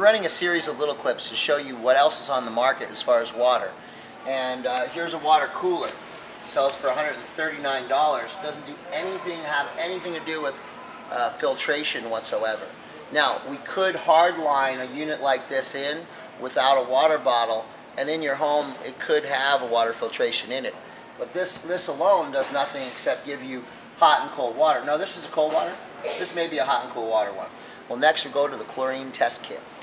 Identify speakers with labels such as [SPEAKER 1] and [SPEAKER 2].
[SPEAKER 1] Running a series of little clips to show you what else is on the market as far as water. And here's a water cooler. Sells for $139. Doesn't do anything, have anything to do with filtration whatsoever. Now, we could hardline a unit like this in without a water bottle, and in your home it could have a water filtration in it. But this alone does nothing except give you hot and cold water. No, this is a cold water. This may be a hot and cold water one. Well, next we'll go to the chlorine test kit.